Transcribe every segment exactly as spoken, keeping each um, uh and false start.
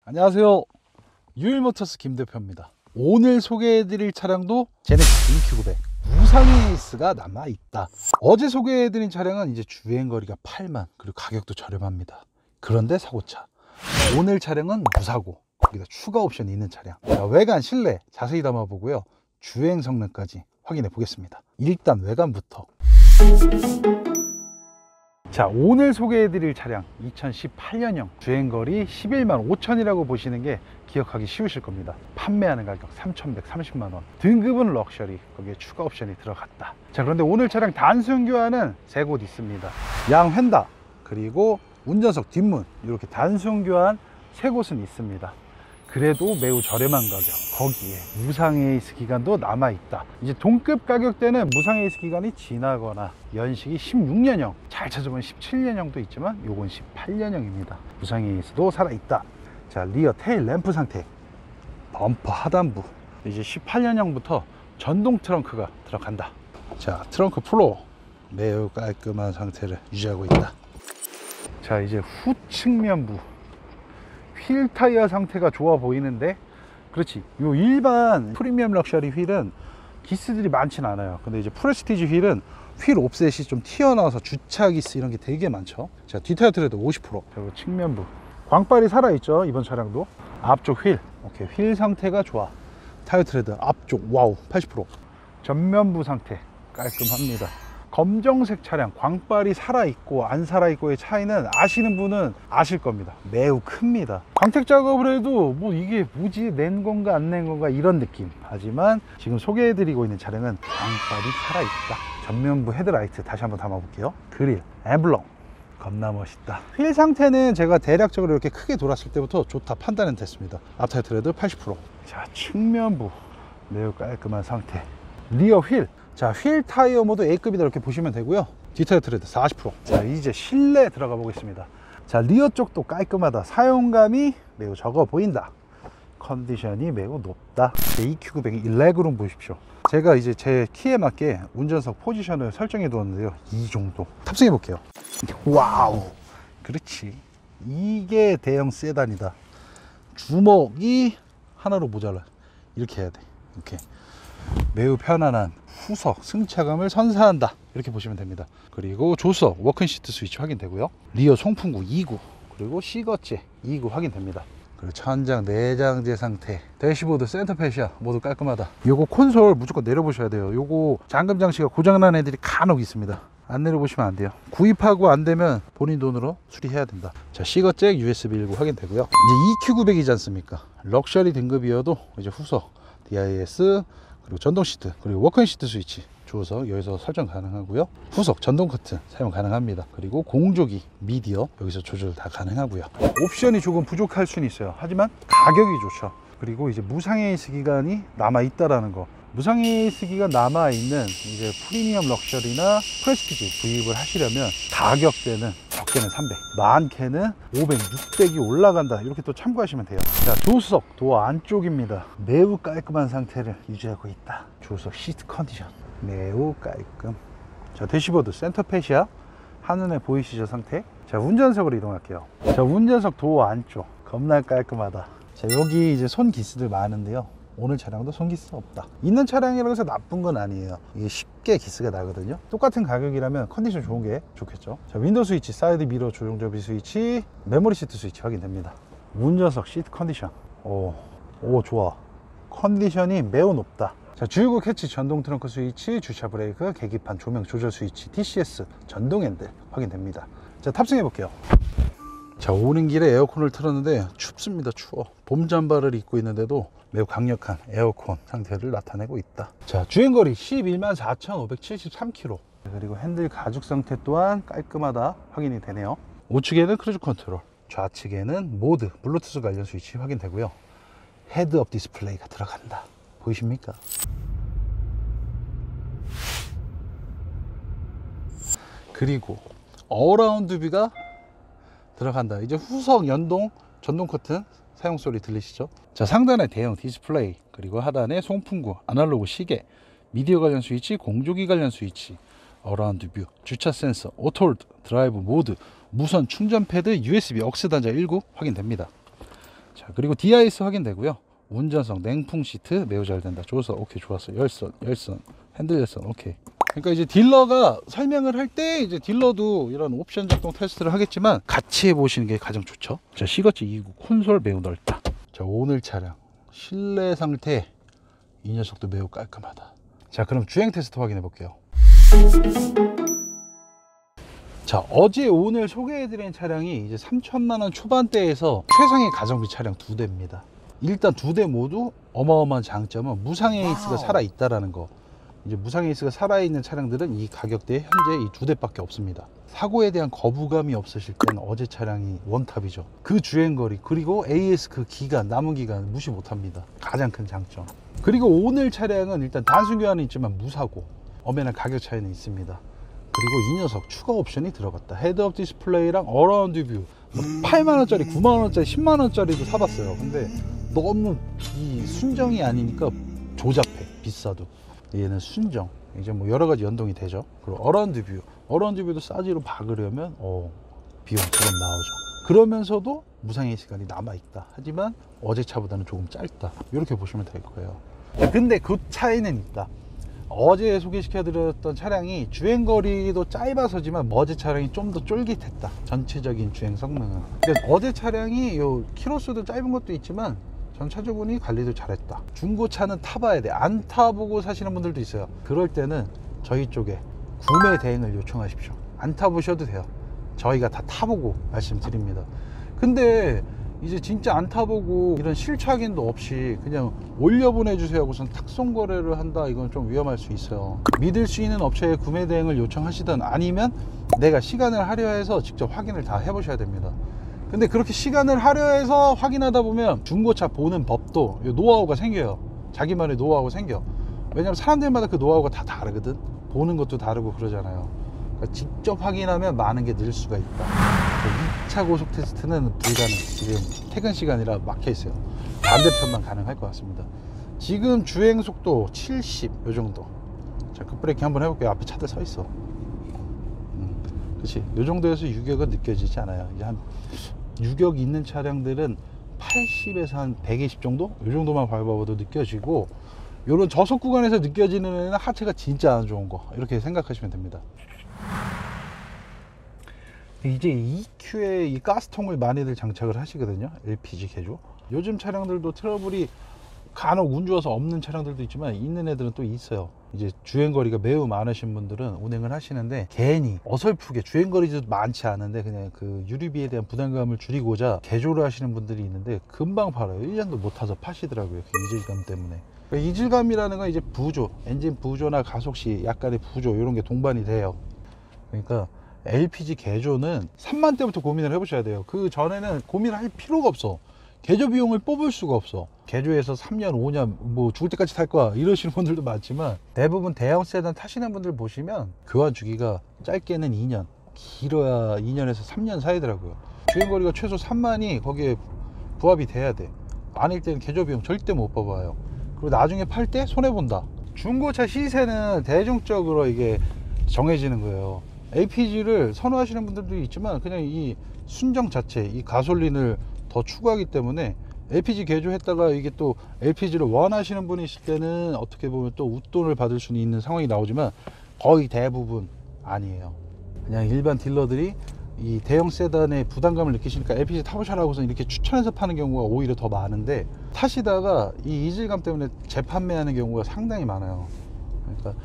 안녕하세요, 유일모터스 김대표입니다. 오늘 소개해드릴 차량도 제네시스 이큐구백 무상의 에이스가 남아있다. 어제 소개해드린 차량은 이제 주행거리가 팔만, 그리고 가격도 저렴합니다. 그런데 사고차. 오늘 차량은 무사고, 거기다 추가 옵션이 있는 차량. 자, 외관 실내 자세히 담아보고요, 주행 성능까지 확인해 보겠습니다. 일단 외관부터. 자, 오늘 소개해드릴 차량 이천십팔 년형, 주행거리 십일만 오천이라고 보시는 게 기억하기 쉬우실 겁니다. 판매하는 가격 삼천백삼십만 원, 등급은 럭셔리, 거기에 추가 옵션이 들어갔다. 자, 그런데 오늘 차량 단순 교환은 세 곳 있습니다. 양 휀다, 그리고 운전석 뒷문, 이렇게 단순 교환 세 곳은 있습니다. 그래도 매우 저렴한 가격, 거기에 무상 에이스 기간도 남아있다. 이제 동급 가격대는 무상 에이스 기간이 지나거나 연식이 십육 년형, 잘 찾아보면 십칠 년형도 있지만 요건 십팔 년형입니다 무상 에이스도 살아있다. 자, 리어 테일 램프 상태, 범퍼 하단부, 이제 십팔 년형부터 전동 트렁크가 들어간다. 자, 트렁크 플로어 매우 깔끔한 상태를 유지하고 있다. 자, 이제 후 측면부, 휠 타이어 상태가 좋아 보이는데, 그렇지, 요 일반 프리미엄 럭셔리 휠은 기스들이 많진 않아요. 근데 이제 프레스티지 휠은 휠 옵셋이 좀 튀어나와서 주차 기스 이런 게 되게 많죠. 자, 뒷타이어 트레드 오십 퍼센트. 그리고 측면부 광발이 살아있죠. 이번 차량도 앞쪽 휠, 오케이, 휠 상태가 좋아. 타이어 트레드 앞쪽 와우 팔십 퍼센트. 전면부 상태 깔끔합니다. 검정색 차량, 광발이 살아있고 안 살아있고의 차이는 아시는 분은 아실 겁니다. 매우 큽니다. 광택 작업을 해도 뭐 이게 뭐지, 낸 건가 안 낸 건가 이런 느낌. 하지만 지금 소개해드리고 있는 차량은 광발이 살아있다. 전면부 헤드라이트 다시 한번 담아볼게요. 그릴, 엠블럼 겁나 멋있다. 휠 상태는 제가 대략적으로 이렇게 크게 돌았을 때부터 좋다 판단은 됐습니다. 앞타이어 트레드 팔십 퍼센트. 자, 측면부 매우 깔끔한 상태. 리어 휠, 자, 휠 타이어 모드 A급이다 이렇게 보시면 되고요. 뒷타이어 트레드 사십 퍼센트. 자, 이제 실내 들어가 보겠습니다. 자, 리어 쪽도 깔끔하다. 사용감이 매우 적어 보인다. 컨디션이 매우 높다. 이큐구백 레그룸 보십시오. 제가 이제 제 키에 맞게 운전석 포지션을 설정해 두었는데요, 이 정도. 탑승해 볼게요. 와우, 그렇지, 이게 대형 세단이다. 주먹이 하나로 모자라. 이렇게 해야 돼. 이렇게 매우 편안한 후석 승차감을 선사한다, 이렇게 보시면 됩니다. 그리고 조수석 워킹 시트 스위치 확인되고요. 리어 송풍구 이 구, 그리고 시거제 이 구 확인됩니다. 그리고 천장 내장재 상태, 대시보드 센터 페시아 모두 깔끔하다. 요거 콘솔 무조건 내려보셔야 돼요. 요거 잠금 장치가 고장난 애들이 간혹 있습니다. 안 내려보시면 안 돼요. 구입하고 안 되면 본인 돈으로 수리해야 된다. 자, 시거잭 유에스비 일 구 확인되고요. 이제 이큐구백이지 않습니까? 럭셔리 등급이어도 이제 후석 디아이에스, 그리고 전동 시트, 그리고 워킹 시트 스위치, 주어서 여기서 설정 가능하고요. 후석 전동 커튼 사용 가능합니다. 그리고 공조기 미디어 여기서 조절 다 가능하고요. 옵션이 조금 부족할 수는 있어요. 하지만 가격이 좋죠. 그리고 이제 무상 에이스 기간이 남아 있다라는 거. 무상 에이스 기간 남아 있는 이제 프리미엄 럭셔리나 프레스티지 구입을 하시려면 가격대는 적게는 삼백, 많게는 오백, 육백이 올라간다, 이렇게 또 참고하시면 돼요. 자, 조수석 도어 안쪽입니다. 매우 깔끔한 상태를 유지하고 있다. 조수석 시트 컨디션 매우 깔끔. 자, 대시보드 센터 페시아 한눈에 보이시죠 상태. 자, 운전석으로 이동할게요. 자, 운전석 도어 안쪽 겁나 깔끔하다. 자, 여기 이제 손 기스들 많은데요, 오늘 차량도 손기스 없다. 있는 차량이라고 해서 나쁜 건 아니에요. 이게 쉽게 기스가 나거든요. 똑같은 가격이라면 컨디션 좋은 게 좋겠죠. 자, 윈도우 스위치, 사이드 미러 조종 접이 스위치, 메모리 시트 스위치 확인됩니다. 운전석 시트 컨디션 오, 오 좋아. 컨디션이 매우 높다. 자, 주유구 캐치, 전동 트렁크 스위치, 주차 브레이크, 계기판 조명 조절 스위치, 티씨에스 전동 핸들 확인됩니다. 자, 탑승해 볼게요. 자, 오는 길에 에어컨을 틀었는데 춥습니다. 추워. 봄 잠바를 입고 있는데도 매우 강력한 에어컨 상태를 나타내고 있다. 자, 주행거리 십일만 사천오백칠십삼 킬로미터. 그리고 핸들 가죽 상태 또한 깔끔하다 확인이 되네요. 우측에는 크루즈 컨트롤, 좌측에는 모드 블루투스 관련 스위치 확인되고요. 헤드업 디스플레이가 들어간다. 보이십니까? 그리고 어라운드 뷰가 들어간다. 이제 후석 연동 전동 커튼 사용 소리 들리시죠? 자, 상단에 대형 디스플레이, 그리고 하단에 송풍구, 아날로그 시계, 미디어 관련 스위치, 공조기 관련 스위치, 어라운드 뷰, 주차 센서, 오토홀드, 드라이브 모드, 무선 충전 패드, 유에스비 억스 단자 일 구 확인됩니다. 자, 그리고 디아이에스 확인되고요. 운전성, 냉풍 시트 매우 잘 된다. 조수석 오케이, 좋았어. 열선, 열선, 핸들 열선 오케이. 그러니까 이제 딜러가 설명을 할 때 이제 딜러도 이런 옵션 작동 테스트를 하겠지만 같이 해보시는 게 가장 좋죠. 자, 시거치 이구 콘솔 매우 넓다. 자, 오늘 차량 실내 상태 이 녀석도 매우 깔끔하다. 자, 그럼 주행 테스트 확인해 볼게요. 자, 어제 오늘 소개해드린 차량이 이제 삼천만 원 초반대에서 최상의 가성비 차량 두 대입니다. 일단 두 대 모두 어마어마한 장점은 무상 에이스가 살아있다라는 거. 이제 무상 에이스가 살아있는 차량들은 이 가격대에 현재 이 두 대밖에 없습니다. 사고에 대한 거부감이 없으실 때는 어제 차량이 원탑이죠. 그 주행거리 그리고 에이에스 그 기간, 남은 기간 무시 못합니다. 가장 큰 장점. 그리고 오늘 차량은 일단 단순 교환은 있지만 무사고 엄연한 가격 차이는 있습니다. 그리고 이 녀석 추가 옵션이 들어갔다. 헤드업 디스플레이랑 어라운드 뷰. 뭐 팔만 원짜리, 구만 원짜리, 십만 원짜리도 사봤어요. 근데 너무 이 순정이 아니니까 조잡해. 비싸도. 얘는 순정. 이제 뭐 여러 가지 연동이 되죠. 그리고 어라운드 뷰. 어라운드 뷰도 싸지로 박으려면 어, 비용 조금 나오죠. 그러면서도 무상의 시간이 남아있다. 하지만 어제 차보다는 조금 짧다. 이렇게 보시면 될 거예요. 근데 그 차이는 있다. 어제 소개시켜드렸던 차량이 주행거리도 짧아서지만 어제 차량이 좀 더 쫄깃했다. 전체적인 주행 성능은. 그러니까 어제 차량이 요 키로수도 짧은 것도 있지만 전차주분이 관리도 잘했다. 중고차는 타봐야 돼. 안 타보고 사시는 분들도 있어요. 그럴 때는 저희 쪽에 구매 대행을 요청하십시오. 안 타보셔도 돼요. 저희가 다 타보고 말씀드립니다. 근데 이제 진짜 안 타보고 이런 실차 확인도 없이 그냥 올려보내주세요 하고선 탁송 거래를 한다. 이건 좀 위험할 수 있어요. 믿을 수 있는 업체에 구매 대행을 요청하시든 아니면 내가 시간을 할애해서 직접 확인을 다 해보셔야 됩니다. 근데 그렇게 시간을 할애해서 확인하다 보면 중고차 보는 법도 노하우가 생겨요. 자기만의 노하우가 생겨. 왜냐면 사람들마다 그 노하우가 다 다르거든. 보는 것도 다르고 그러잖아요. 그러니까 직접 확인하면 많은 게 늘 수가 있다. 이 차 고속 테스트는 불가능. 지금 퇴근 시간이라 막혀 있어요. 반대편만 가능할 것 같습니다. 지금 주행 속도 칠십 요 정도. 자, 급브레이킹 한번 해볼게요. 앞에 차들 서 있어. 음, 그렇지. 요 정도에서 유격은 느껴지지 않아요. 이제 한 유격 있는 차량들은 팔십에서 한 백이십 정도? 요 정도만 밟아봐도 느껴지고, 요런 저속 구간에서 느껴지는 애는 하체가 진짜 안 좋은 거, 이렇게 생각하시면 됩니다. 이제 이큐에 이 가스통을 많이들 장착을 하시거든요. 엘피지 개조. 요즘 차량들도 트러블이 간혹 운 좋아서 없는 차량들도 있지만 있는 애들은 또 있어요. 이제 주행거리가 매우 많으신 분들은 운행을 하시는데 괜히 어설프게, 주행거리도 많지 않은데 그냥 그 유류비에 대한 부담감을 줄이고자 개조를 하시는 분들이 있는데 금방 팔아요. 일 년도 못 타서 파시더라고요. 그 이질감 때문에. 그러니까 이질감이라는 건 이제 부조, 엔진 부조나 가속시 약간의 부조, 이런 게 동반이 돼요. 그러니까 엘피지 개조는 삼만 대부터 고민을 해보셔야 돼요. 그 전에는 고민할 필요가 없어. 개조 비용을 뽑을 수가 없어. 개조해서 삼 년, 오 년, 뭐 죽을 때까지 탈 거야 이러시는 분들도 많지만, 대부분 대형 세단 타시는 분들 보시면 교환 주기가 짧게는 이 년, 길어야 이 년에서 삼 년 사이더라고요. 주행거리가 최소 삼만이 거기에 부합이 돼야 돼. 아닐 때는 개조 비용 절대 못 뽑아요. 그리고 나중에 팔 때 손해본다. 중고차 시세는 대중적으로 이게 정해지는 거예요. 엘피지를 선호하시는 분들도 있지만 그냥 이 순정 자체, 이 가솔린을 더 추구하기 때문에 엘피지 개조했다가 이게 또 엘피지를 원하시는 분이 있을 때는 어떻게 보면 또 웃돈을 받을 수는 있는 상황이 나오지만 거의 대부분 아니에요. 그냥 일반 딜러들이 이 대형 세단의 부담감을 느끼시니까 엘피지 타보셔라고서 이렇게 추천해서 파는 경우가 오히려 더 많은데, 타시다가 이 이질감 때문에 재판매하는 경우가 상당히 많아요. 그러니까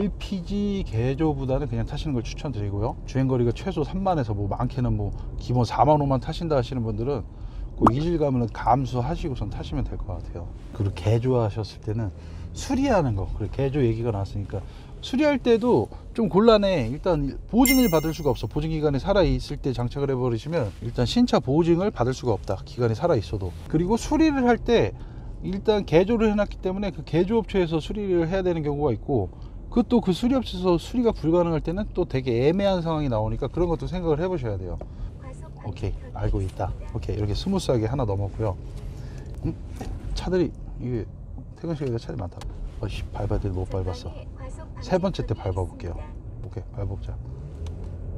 엘피지 개조보다는 그냥 타시는 걸 추천드리고요. 주행거리가 최소 삼만에서 뭐 많게는 뭐 기본 사만 오만 타신다 하시는 분들은 그 이질감을 감수하시고선 타시면 될 것 같아요. 그리고 개조하셨을 때는 수리하는 거, 그리고 개조 얘기가 나왔으니까 수리할 때도 좀 곤란해. 일단 보증을 받을 수가 없어. 보증기간이 살아있을 때 장착을 해버리시면 일단 신차 보증을 받을 수가 없다. 기간이 살아있어도. 그리고 수리를 할 때 일단 개조를 해놨기 때문에 그 개조업체에서 수리를 해야 되는 경우가 있고, 그것도 그 수리업체에서 수리가 불가능할 때는 또 되게 애매한 상황이 나오니까 그런 것도 생각을 해 보셔야 돼요. 오케이, 알고 있다. 오케이, 이렇게 스무스하게 하나 넘었고요. 음? 차들이 이게 퇴근 시간에 차들이 많다. 어씨, 밟아야 돼. 못 밟았어. 세 번째 때 밟아볼게요. 오케이, 밟아보자.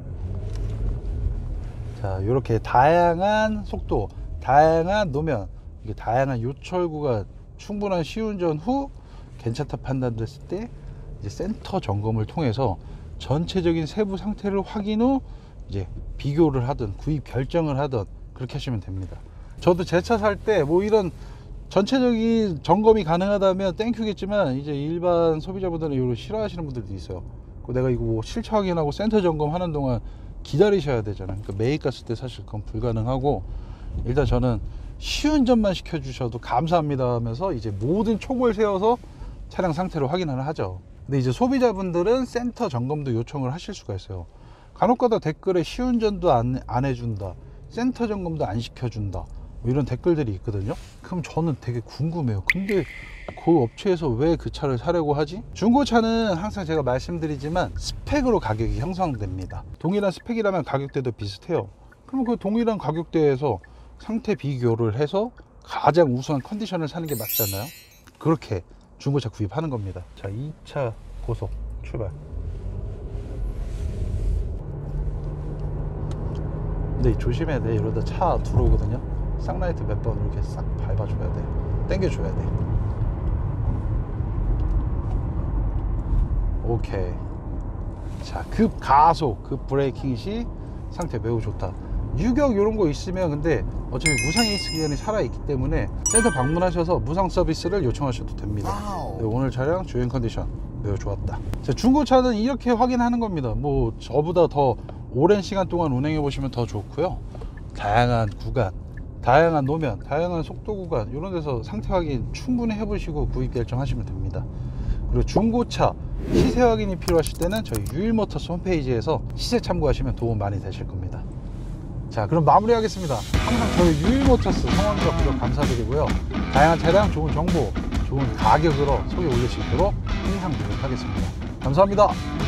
자, 이렇게 다양한 속도, 다양한 노면, 이게 다양한 요철구가 충분한 시운전 후 괜찮다 판단됐을 때 이제 센터 점검을 통해서 전체적인 세부 상태를 확인 후 이제 비교를 하든 구입 결정을 하든 그렇게 하시면 됩니다. 저도 제 차 살 때 뭐 이런 전체적인 점검이 가능하다면 땡큐겠지만 이제 일반 소비자분들은 이걸 싫어하시는 분들도 있어요. 내가 이거 뭐 실차 확인하고 센터 점검하는 동안 기다리셔야 되잖아요. 그러니까 매입 갔을 때 사실 그건 불가능하고, 일단 저는 시운전만 시켜주셔도 감사합니다 하면서 이제 모든 촉을 세워서 차량 상태를 확인을 하죠. 근데 이제 소비자분들은 센터 점검도 요청을 하실 수가 있어요. 간혹가다 댓글에 시운전도 안, 안 해준다, 센터 점검도 안 시켜준다, 뭐 이런 댓글들이 있거든요. 그럼 저는 되게 궁금해요. 근데 그 업체에서 왜 그 차를 사려고 하지? 중고차는 항상 제가 말씀드리지만 스펙으로 가격이 형성됩니다. 동일한 스펙이라면 가격대도 비슷해요. 그럼 그 동일한 가격대에서 상태 비교를 해서 가장 우수한 컨디션을 사는 게 맞잖아요. 그렇게 중고차 구입하는 겁니다. 자, 이 차 고속 출발. 근데 조심해야 돼. 이러다 차 들어오거든요. 쌍라이트 몇 번 이렇게 싹 밟아줘야 돼. 당겨줘야 돼. 오케이. 자, 급 가속, 급 브레이킹 시 상태 매우 좋다. 유격 이런 거 있으면 근데 어차피 무상이익 기간이 살아있기 때문에 센터 방문하셔서 무상 서비스를 요청하셔도 됩니다. 네, 오늘 차량 주행 컨디션 매우 좋았다. 자, 중고차는 이렇게 확인하는 겁니다. 뭐 저보다 더 오랜 시간 동안 운행해 보시면 더 좋고요. 다양한 구간, 다양한 노면, 다양한 속도 구간 이런 데서 상태 확인 충분히 해보시고 구입 결정하시면 됩니다. 그리고 중고차 시세 확인이 필요하실 때는 저희 유일모터스 홈페이지에서 시세 참고하시면 도움 많이 되실 겁니다. 자, 그럼 마무리하겠습니다. 항상 저희 유일모터스 성원과 구독 감사드리고요. 다양한 차량 좋은 정보, 좋은 가격으로 소개 올릴 수 있도록 항상 노력하겠습니다. 감사합니다.